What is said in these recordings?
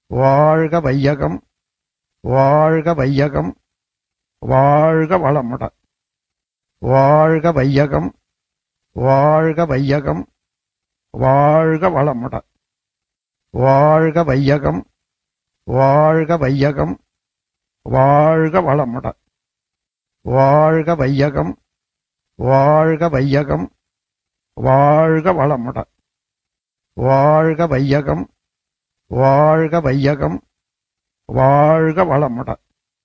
வாழ்க வையகம், வாழ்க வையகம், வாழ்க வளமுடன். வாழ்க வையகம், வாழ்க வையகம், வாழ்க வளமுடன். வாழ்க வையகம், வாழ்க வையகம், வாழ்க வளமுடன். வாழ்க வையகம், வாழ்க வையகம், வாழ்க வளமுடன். வாழ்க வையகம், வாழ்க வையகம், வாழ்க வளமுடன்.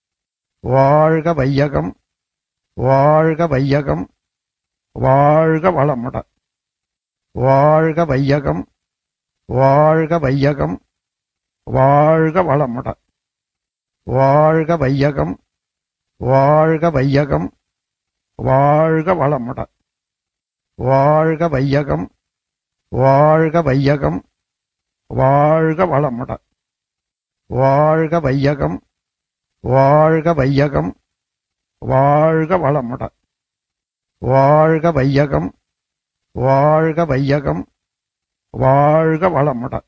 வாழ்க வையகம், வாழ்க வையகம், வாழ்க வளமுடன். வாழ்க வையகம், வாழ்க வையகம், வாழ்க வளமுடன். வாழ்க வையகம், வாழ்க வையகம், வாழ்க வளமுடன். வாழ்க வையகம், வாழ்க வையகம், வாழ்க வளமுடன். வாழ்க வையகம், வாழ்க வையகம், வாழ்க வளமுடன். வாழ்க வையகம், வாழ்க வையகம், வாழ்க வளமுடன்.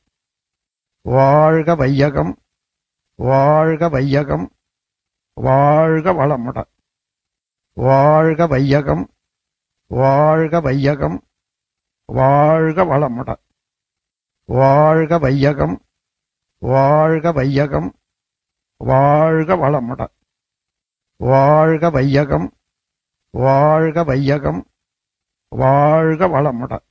வாழ்க வையகம், வாழ்க வையகம், வாழ்க வளமுடன். வாழ்க வையகம், வாழ்க வையகம், வாழ்க வளமுடன். வாழ்க வையகம், வாழ்க வையகம், வாழ்க வளமுடன். வாழ்க வையகம், வாழ்க வையகம், வாழ்க வளமுடன்.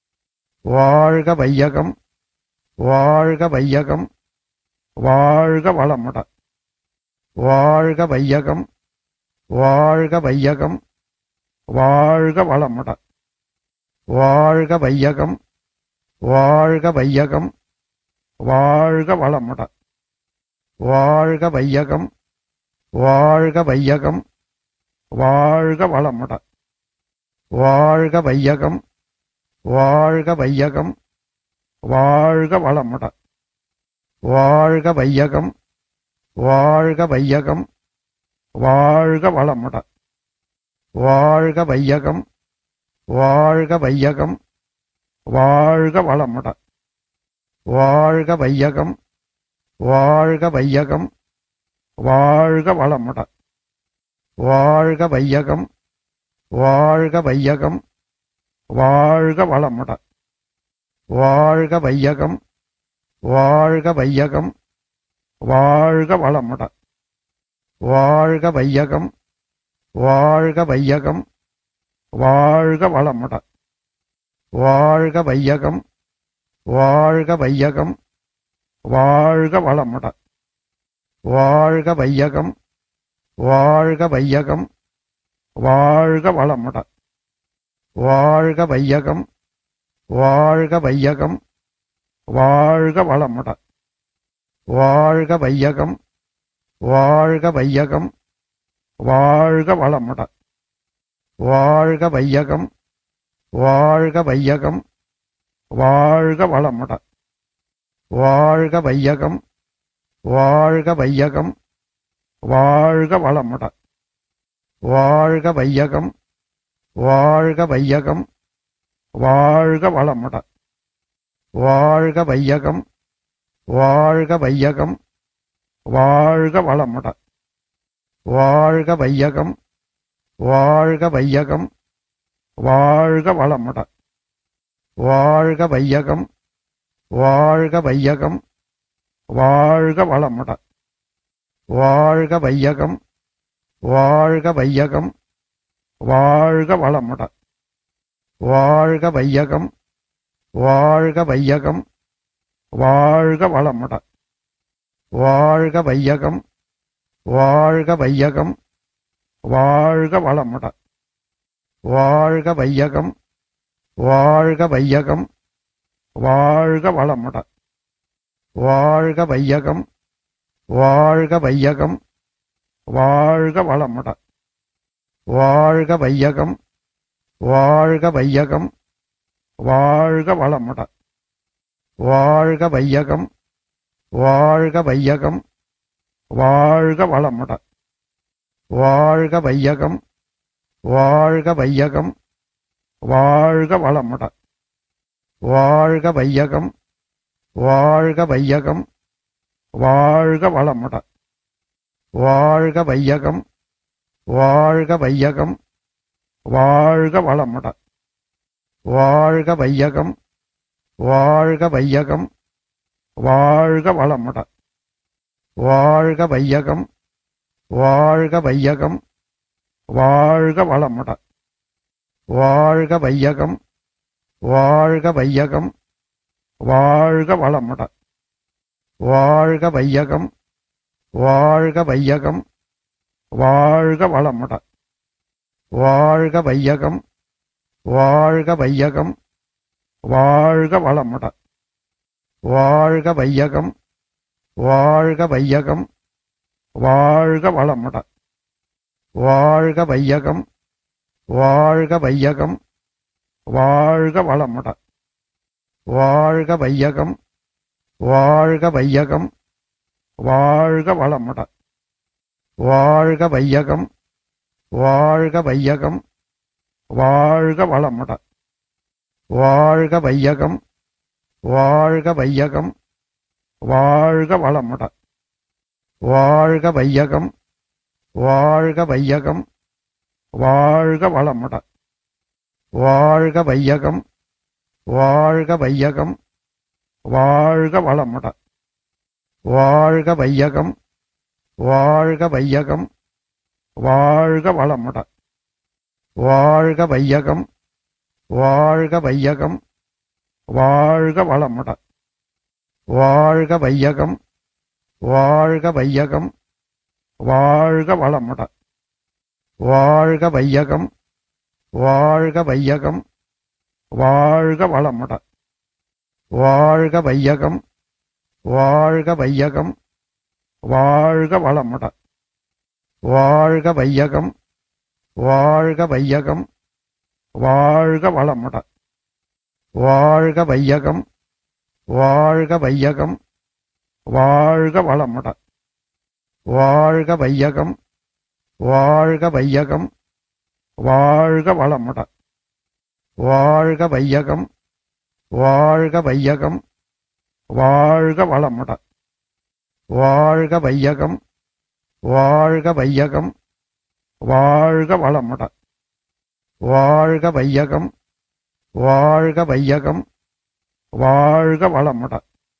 வாழ்க வையகம், வாழ்க வையகம், வாழ்க வளமுடன். வாழ்க வையகம், வாழ்க வையகம், வாழ்க வளமுடன். வாழ்க வையகம், வாழ்க வையகம், வாழ்க வளமுடன். வாழ்க வையகம், வாழ்க வையகம், வாழ்க வளமுடன். வாழ்க வையகம், வாழ்க வையகம், வாழ்க வளமுடன். வாழ்க வையகம், வாழ்க வையகம், வாழ்க வளமுடன். வாழ்க வையகம், வாழ்க வையகம், வாழ்க வளமுடன். வாழ்க வையகம், வாழ்க வையகம், வாழ்க வளமுடன். வாழ்க வையகம், வாழ்க வையகம், வாழ்க வளமுடன். வாழ்க வையகம், வாழ்க வையகம், வாழ்க வளமுடன். வாழ்க வையகம், வாழ்க வையகம், வாழ்க வளமுடன். வாழ்க வையகம், வாழ்க வையகம், வாழ்க வளமுடன். வாழ்க வையகம், வாழ்க வையகம், வாழ்க வளமுடன். வாழ்க வையகம், வாழ்க வையகம், வாழ்க வளமுடன். வாழ்க வையகம், வாழ்க வையகம், வாழ்க வளமுடன். வாழ்க வையகம், வாழ்க வையகம், வாழ்க வளமுடன். வாழ்க வையகம், வாழ்க வையகம், வாழ்க வளமுடன். வாழ்க வையகம், வாழ்க வையகம், வாழ்க வளமுடன். வாழ்க வையகம், வாழ்க வையகம், வாழ்க வளமுடன். வாழ்க வையகம், வாழ்க வையகம், வாழ்க வளமுடன். வாழ்க வையகம், வாழ்க வையகம், வாழ்க வளமுடன். வாழ்க வையகம், வாழ்க வையகம், வாழ்க வளமுடன். வாழ்க வையகம், வாழ்க வையகம், வாழ்க வளமுடன். வாழ்க வையகம், வாழ்க வையகம், வாழ்க வளமுடன். வாழ்க வையகம், வாழ்க வையகம், வாழ்க வளமுடன். வாழ்க வையகம், வாழ்க வையகம், வாழ்க வளமுடன். வாழ்க வையகம், வாழ்க வையகம், வாழ்க வளமுடன். வாழ்க வையகம், வாழ்க வையகம், வாழ்க வளமுடன். வாழ்க வையகம், வாழ்க வையகம், வாழ்க வளமுடன். வாழ்க வையகம், வாழ்க வையகம், வாழ்க வளமுடன். வாழ்க வையகம், வாழ்க வையகம், வாழ்க வளமுடன். வாழ்க வையகம், வாழ்க வையகம், வாழ்க வளமுடன். வாழ்க வையகம், வாழ்க வையகம், வாழ்க வளமுடன். வாழ்க வையகம், வாழ்க வையகம், வாழ்க வளமுடன். வாழ்க வையகம், வாழ்க வையகம், வாழ்க வளமுடன். வாழ்க வையகம், வாழ்க வையகம், வாழ்க வளமுடன். வாழ்க வையகம், வாழ்க வையகம், வாழ்க வளமுடன். வாழ்க வையகம், வாழ்க வையகம், வாழ்க வளமுடன். வாழ்க வையகம், வாழ்க வையகம், வாழ்க வளமுடன். வாழ்க வையகம், வாழ்க வையகம், வாழ்க வளமுடன். வாழ்க வையகம், வாழ்க வையகம், வாழ்க வளமுடன். வாழ்க வையகம், வாழ்க வையகம், வாழ்க வளமுடன். வாழ்க வையகம், வாழ்க வையகம், வாழ்க வளமுடன். வாழ்க வையகம், வாழ்க வையகம், வாழ்க வளமுடன். வாழ்க வையகம், வாழ்க வையகம், வாழ்க வளமுடன். வாழ்க வையகம், வாழ்க வையகம், வாழ்க வளமுடன். வாழ்க வையகம், வாழ்க வையகம், வாழ்க வளமுடன். வாழ்க வையகம், வாழ்க வையகம், வாழ்க வளமுடன். வாழ்க வையகம், வாழ்க வையகம், வாழ்க வளமுடன். வாழ்க வையகம், வாழ்க வையகம், வாழ்க வளமுடன். வாழ்க வையகம், வாழ்க வையகம், வாழ்க வளமுடன். வாழ்க வையகம், வாழ்க வையகம், வாழ்க வளமுடன். வாழ்க வையகம், வாழ்க வையகம், வாழ்க வளமுடன். வாழ்க வையகம், வாழ்க வையகம், வாழ்க வளமுடன்.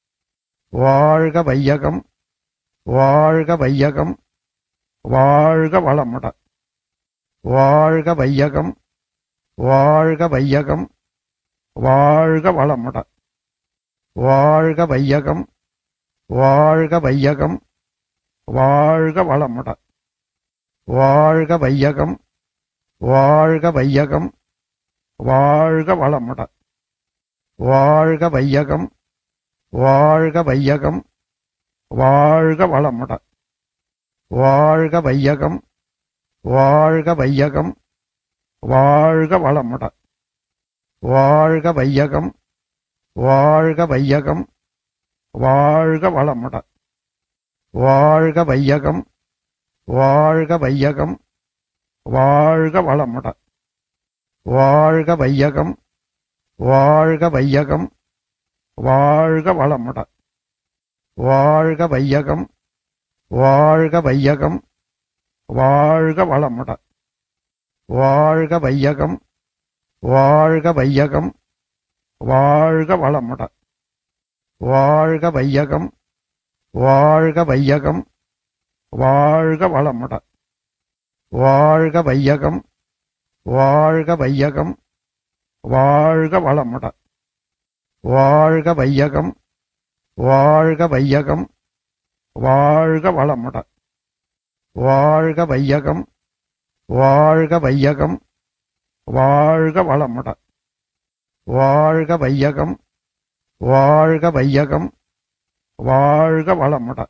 வாழ்க வையகம், வாழ்க வையகம், வாழ்க வளமுடன். வாழ்க வையகம், வாழ்க வையகம், வாழ்க வளமுடன். வாழ்க வையகம், வாழ்க வையகம், வாழ்க வளமுடன். வாழ்க வையகம், வாழ்க வையகம், வாழ்க வளமுடன். வாழ்க வையகம், வாழ்க வையகம், வாழ்க வளமுடன். வாழ்க வையகம், வாழ்க வையகம், வாழ்க வளமுடன். வாழ்க வையகம், வாழ்க வையகம், வாழ்க வளமுடன். வாழ்க வையகம், வாழ்க வையகம், வாழ்க வளமுடன். வாழ்க வையகம், வாழ்க வையகம், வாழ்க வளமுடன். வாழ்க வையகம், வாழ்க வையகம், வாழ்க வளமுடன். வாழ்க வையகம், வாழ்க வையகம், வாழ்க வளமுடன். வாழ்க வையகம், வாழ்க வையகம், வாழ்க வளமுடன். வாழ்க வையகம், வாழ்க வையகம், வாழ்க வளமுடன். வாழ்க வையகம், வாழ்க வையகம், வாழ்க வளமுடன். வாழ்க வையகம், வாழ்க வையகம், வாழ்க வளமுடன். வாழ்க வையகம், வாழ்க வையகம், வாழ்க வளமுடன்.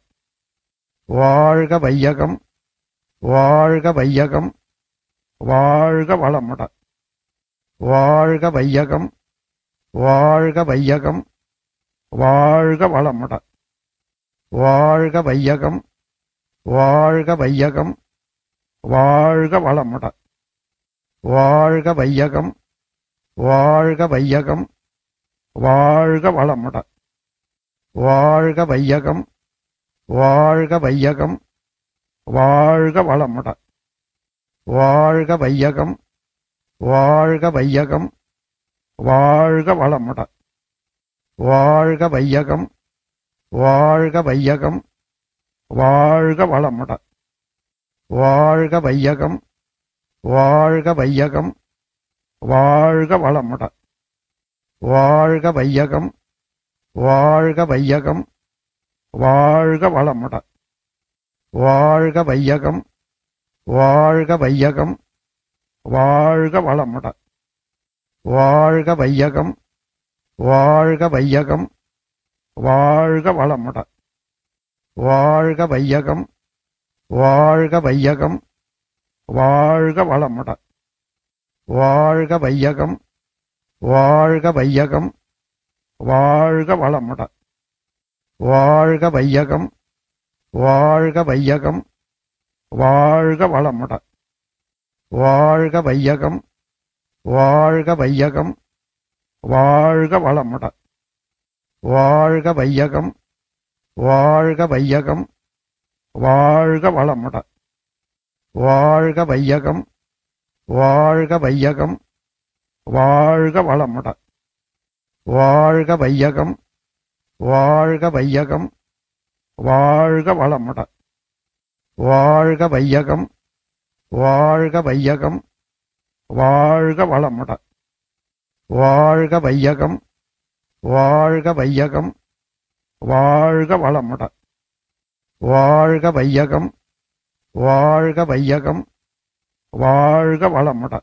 வாழ்க வையகம், வாழ்க வையகம், வாழ்க வளமுடன். வாழ்க வையகம், வாழ்க வையகம், வாழ்க வளமுடன். வாழ்க வையகம், வாழ்க வையகம், வாழ்க வளமுடன். வாழ்க வையகம், வாழ்க வையகம், வாழ்க வளமுடன். வாழ்க வையகம், வாழ்க வையகம், வாழ்க வளமுடன். வாழ்க வையகம், வாழ்க வையகம், வாழ்க வளமுடன். வாழ்க வையகம், வாழ்க வையகம், வாழ்க வளமுடன். வாழ்க வையகம், வாழ்க வையகம், வாழ்க வளமுடன். வாழ்க வையகம், வாழ்க வையகம், வாழ்க வளமுடன். வாழ்க வையகம், வாழ்க வையகம், வாழ்க வளமுடன். வாழ்க வையகம், வாழ்க வையகம், வாழ்க வளமுடன். வாழ்க வையகம், வாழ்க வையகம், வாழ்க வளமுடன். வாழ்க வையகம், வாழ்க வையகம், வாழ்க வளமுடன். வாழ்க வையகம், வாழ்க வையகம், வாழ்க வளமுடன். வாழ்க வையகம், வாழ்க வையகம், வாழ்க வளமுடன். வாழ்க வையகம், வாழ்க வையகம், வாழ்க வளமுடன். வாழ்க வையகம், வாழ்க வையகம், வாழ்க வளமுடன். வாழ்க வையகம், வாழ்க வையகம், வாழ்க வளமுடன். வாழ்க வையகம், வாழ்க வையகம், வாழ்க வளமுடன். வாழ்க வையகம், வாழ்க வையகம், வாழ்க வளமுடன். வாழ்க வையகம், வாழ்க வையகம், வாழ்க வளமுடன்.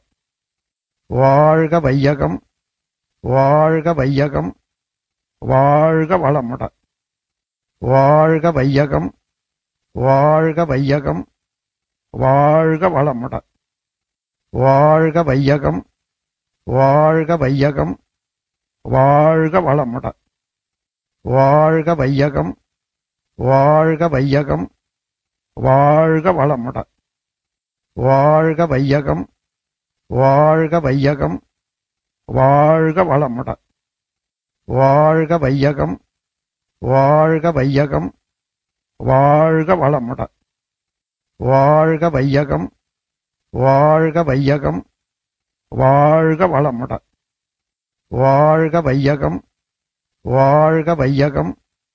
வாழ்க வையகம், வாழ்க வையகம், வாழ்க வளமுடன். வாழ்க வையகம், வாழ்க வையகம், வாழ்க வளமுடன். வாழ்க வையகம், வாழ்க வையகம், வாழ்க வளமுடன். வாழ்க வையகம், வாழ்க வையகம், வாழ்க வளமுடன். வாழ்க வையகம், வாழ்க வையகம், வாழ்க வளமுடன். வாழ்க வையகம், வாழ்க வையகம், வாழ்க வளமுடன். வாழ்க வையகம், வாழ்க வையகம், வாழ்க வளமுடன். வாழ்க வையகம், வாழ்க வையகம்,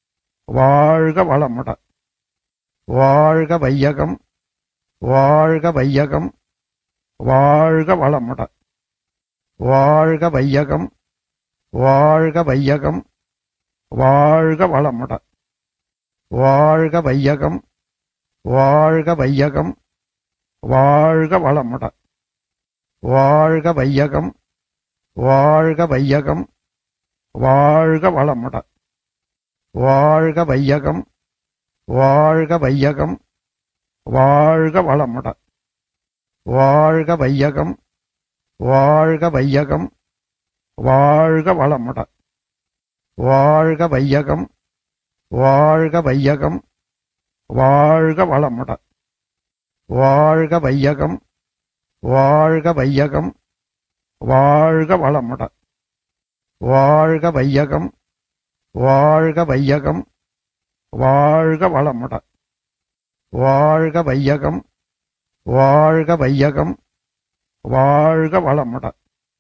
வாழ்க வளமுடன். வாழ்க வையகம், வாழ்க வையகம், வாழ்க வளமுடன். வாழ்க வையகம், வாழ்க வையகம், வாழ்க வளமுடன். வாழ்க வையகம், வாழ்க வையகம், வாழ்க வளமுடன். வாழ்க வையகம், வாழ்க வையகம், வாழ்க வளமுடன். வாழ்க வையகம், வாழ்க வையகம், வாழ்க வளமுடன். வாழ்க வையகம், வாழ்க வையகம், வாழ்க வளமுடன். வாழ்க வையகம், வாழ்க வையகம், வாழ்க வளமுடன். வாழ்க வையகம், வாழ்க வையகம், வாழ்க வளமுடன். வாழ்க வையகம், வாழ்க வையகம், வாழ்க வளமுடன். வாழ்க வையகம், வாழ்க வையகம், வாழ்க வளமுடன்.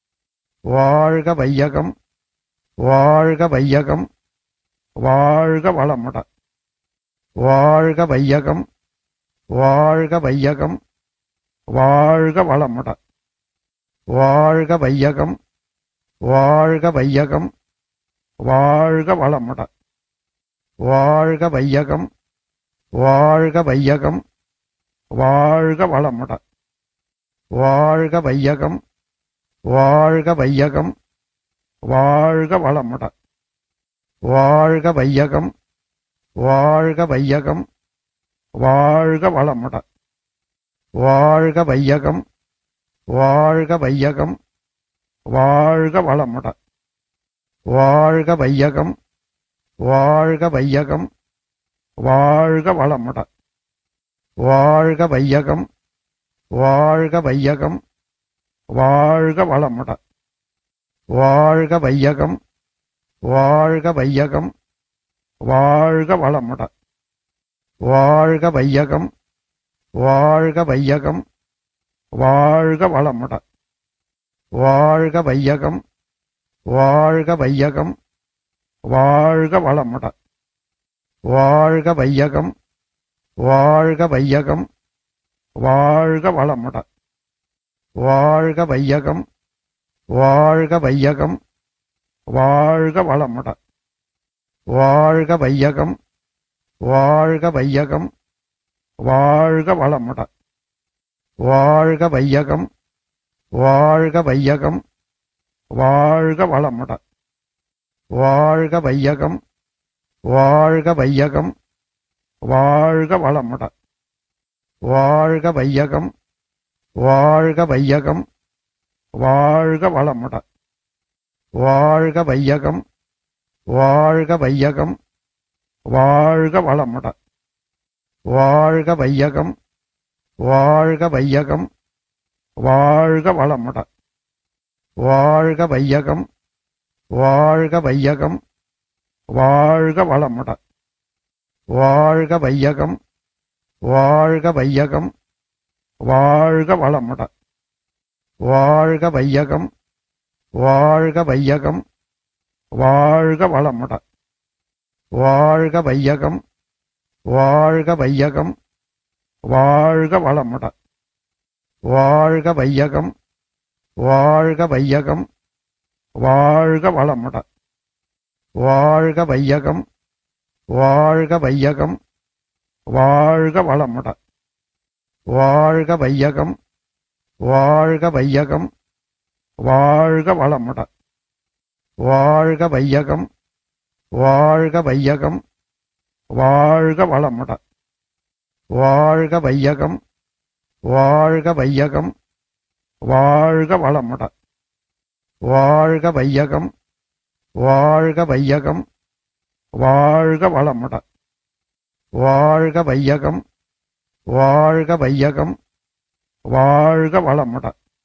வாழ்க வையகம், வாழ்க வையகம், வாழ்க வளமுடன். வாழ்க வையகம், வாழ்க வையகம், வாழ்க வளமுடன். வாழ்க வையகம், வாழ்க வையகம், வாழ்க வளமுடன். வாழ்க வையகம், வாழ்க வையகம், வாழ்க வளமுடன். வாழ்க வையகம், வாழ்க வையகம், வாழ்க வளமுடன். வாழ்க வையகம், வாழ்க வையகம், வாழ்க வளமுடன். வாழ்க வையகம், வாழ்க வையகம், வாழ்க வளமுடன். வாழ்க வையகம், வாழ்க வையகம், வாழ்க வளமுடன். வாழ்க வையகம், வாழ்க வையகம், வாழ்க வளமுடன். வாழ்க வையகம், வாழ்க வையகம், வாழ்க வளமுடன். வாழ்க வையகம், வாழ்க வையகம், வாழ்க வளமுட. வாழ்க வையகம், வாழ்க வையகம், வாழ்க வளமுட. வாழ்க வையகம், வாழ்க வையகம், வாழ்க வளமுட. வாழ்க வையகம், வாழ்க வையகம், வாழ்க வளமுட. வாழ்க வையகம், வாழ்க வையகம், வாழ்க வளமுட. வாழ்க வையகம், வாழ்க வையகம், வாழ்க வளமுட. வாழ்க வையகம், வாழ்க வையகம், வாழ்க வளமுட. வாழ்க வையகம், வாழ்க வையகம், வாழ்க வளமுட. வாழ்க வையகம், வாழ்க வையகம், வாழ்க வளமுட. வாழ்க வையகம், வாழ்க வையகம், வாழ்க வளமுட. வாழ்க வையகம், வாழ்க வையகம், வாழ்க வளமுட. வாழ்க வையகம், வாழ்க வையகம், வாழ்க வளமுட. வாழ்க வையகம், வாழ்க வையகம், வாழ்க வளமுட. வாழ்க வையகம், வாழ்க வையகம், வாழ்க வளமுட. வாழ்க வையகம், வாழ்க வையகம், வாழ்க வளமுட. வாழ்க வையகம், வாழ்க வையகம், வாழ்க வளமுட. வாழ்க வையகம், வாழ்க வையகம், வாழ்க வளமுட. வாழ்க வையகம், வாழ்க வையகம், வாழ்க வளமுட. வாழ்க வையகம், வாழ்க வையகம், வாழ்க வளமுட. வாழ்க வையகம், வாழ்க வையகம், வாழ்க வளமுட. வாழ்க வையகம், வாழ்க வையகம், வாழ்க வளமுட.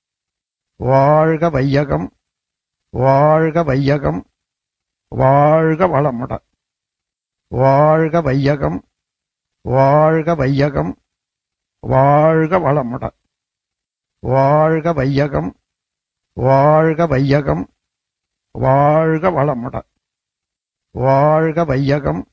வாழ்க வையகம், வாழ்க வையகம், வாழ்க வளமுட. வாழ்க வையகம், வாழ்க வையகம், வாழ்க வளமுட. வாழ்க வையகம், வாழ்க வையகம், வாழ்க வளமுட. வாழ்க வையகம்,